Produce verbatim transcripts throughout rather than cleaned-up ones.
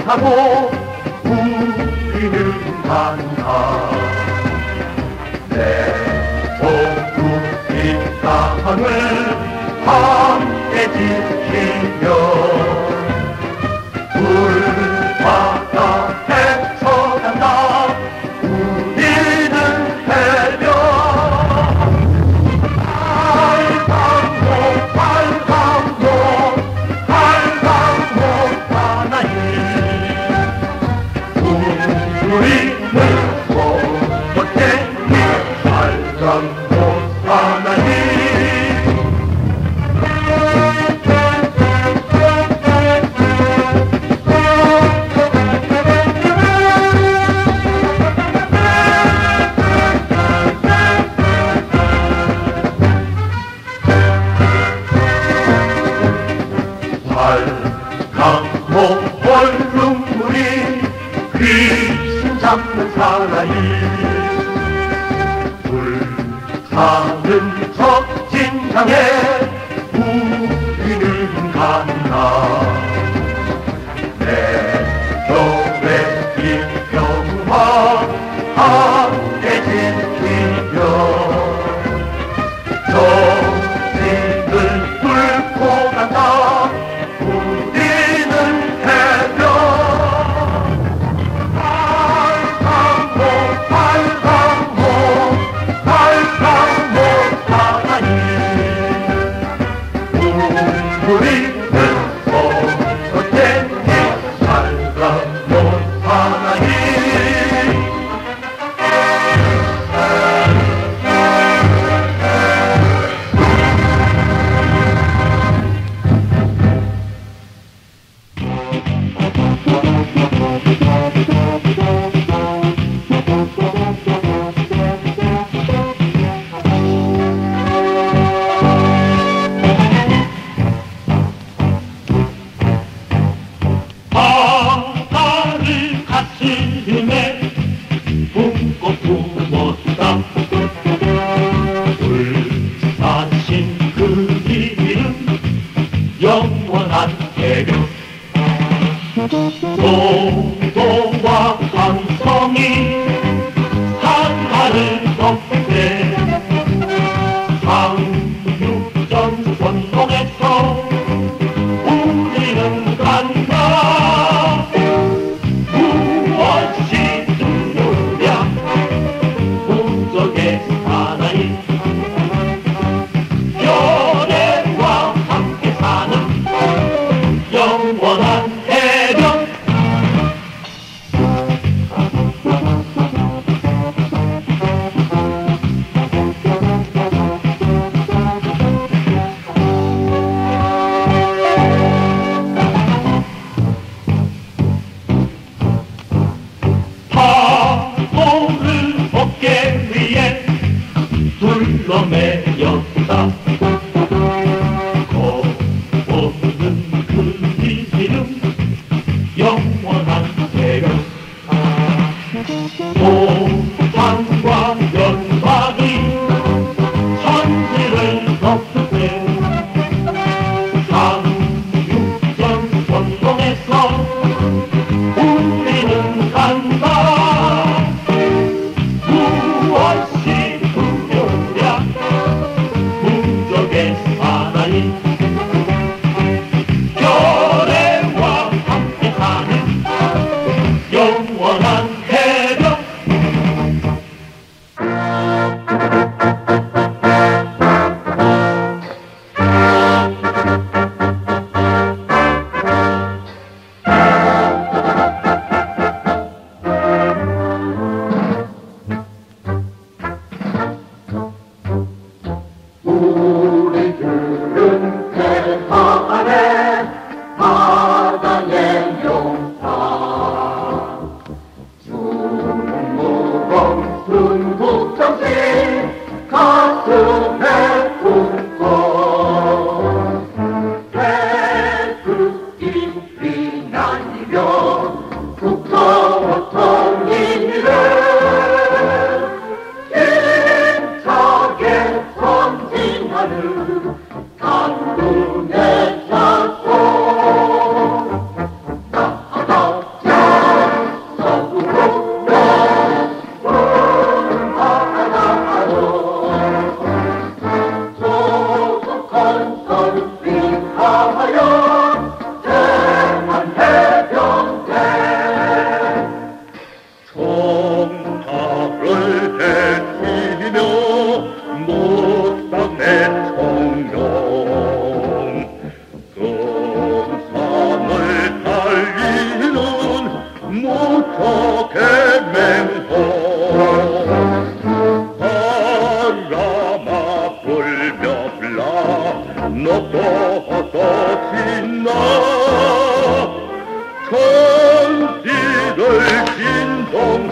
타고 우리는 간다. 내 조국 이 땅을 함께 지키며 물바다 헤쳐간다. 우리는 해변 팔강목 팔강목 팔강목 하나님 우리는 못못쟁이 팔강목 하나님. 팔강목 얼룩무리 귀신 잡는 사나이 불타는 적진강에 우리는 간다. 내 교회 이평화 함께 지키며 정신을 뚫고 간다. 우리는 못못쟁이 팔강목 하나님. 바다를 가슴에 품고 품었다. 불사신 그 이름 영원한 해변. 소도와 강성이 한가를 덮대 상륙전 선동에서 우리는 간다. 무엇이 두려우랴 무적의 사나이 연애와 함께 사는 영원한 해변.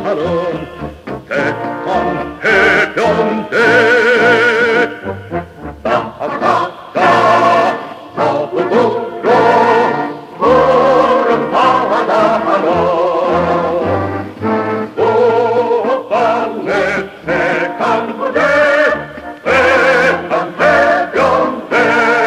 하는 대한 해변대 나아가자 서북으로 푸른 바다 하러 오반의 세간부대 대한 해변대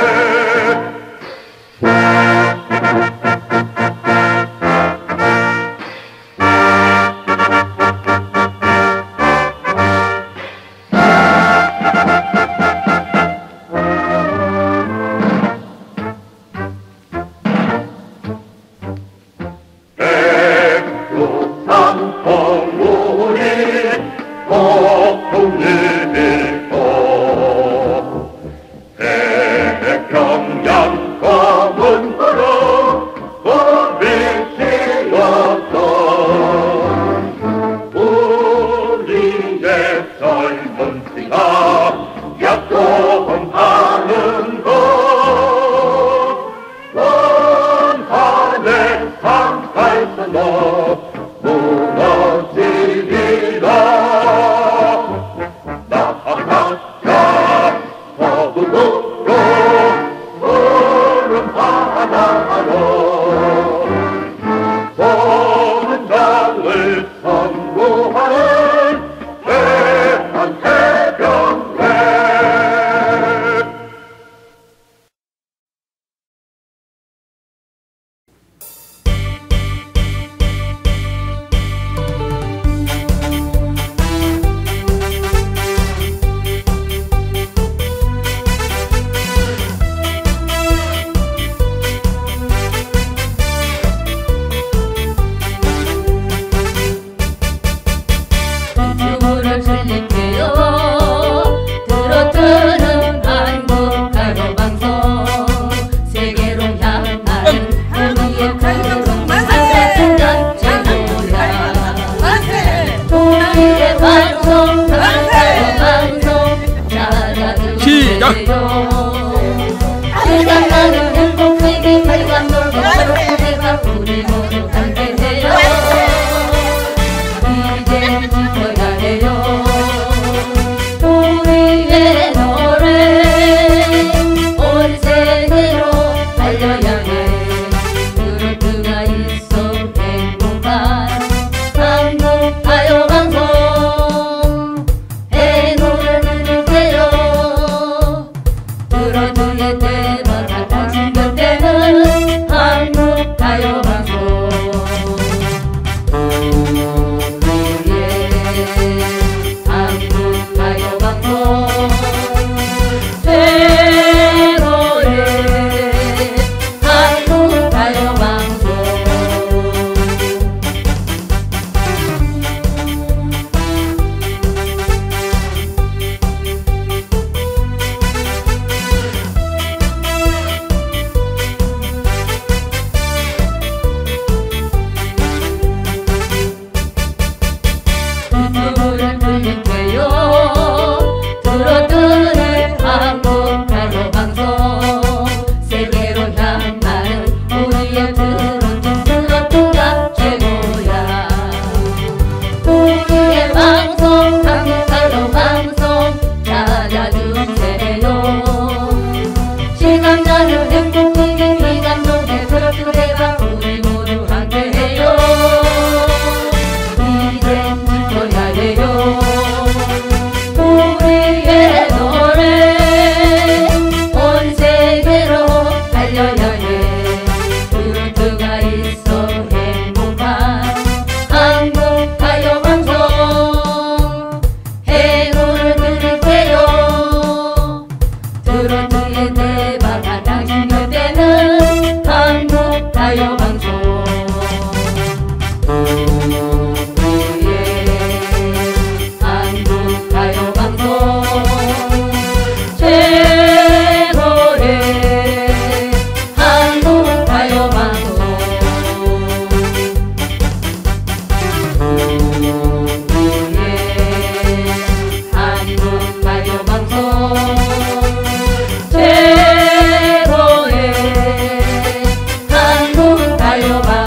백두산 동물이 폭풍이고 태평양 검은 구름 불이 튀었던 우리의 젊은 피가 약속하는 것 원한의 상탈선로 무너지리라 나아가자 서북으로 푸른 바다로 소문장을 선구하는 대한 해변대 유튜브를 틀릴게요. 트로트는 한국 가요 방송 세계로 향하는 우리의 트로트 한국가 최고야. 우리의 방송 가요 방송 찾아주세요. 시간 나는 행복하게 살감 놀고 내가 우리 모두 함께해요. 이젠 지켜야 해요. 우리의 노래 온 세계로 알려야 해. 트로트가 있어 행복한 한국 가요 방송 행운을 누리세요. 트로트의 대박을 당신 곁에는 한국 가요 방송 한국 가요 방송 최고의 한국 가요 방송 유튜브를 틀릴게요. 트로트는 한국 가요 방송 세계로 향하는 우리의 트로트 트로트가 최고야. 우리의 방송 한국 가요 방송 찾아주세요. 시간 나는 행복하게 시간 속에 트로트 대박 우리 모두 함께해요. 이젠 지켜야 해요. 우리의 노래 온 세계로 알려야 해. 트로트가 있어 행복한 한국 가요 방송 행운을 드릴게요. 트로트의 대박한 당신 곁에는 한국 가요 방송 한국 가요 방송 최고의 한국 가요 방송 한국 가요 방송 최고의 한국 가요 방송